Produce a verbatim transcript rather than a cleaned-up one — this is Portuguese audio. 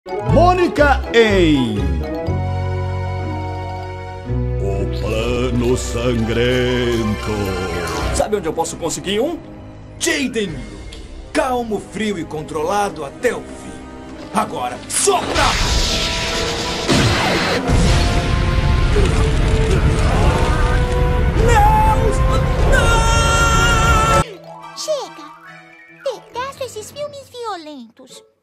Mônica em O Plano Sangrento. Sabe onde eu posso conseguir um? Jaden Luke. Calmo, frio e controlado até o fim. Agora, sopra! Chega! Detesto esses filmes violentos.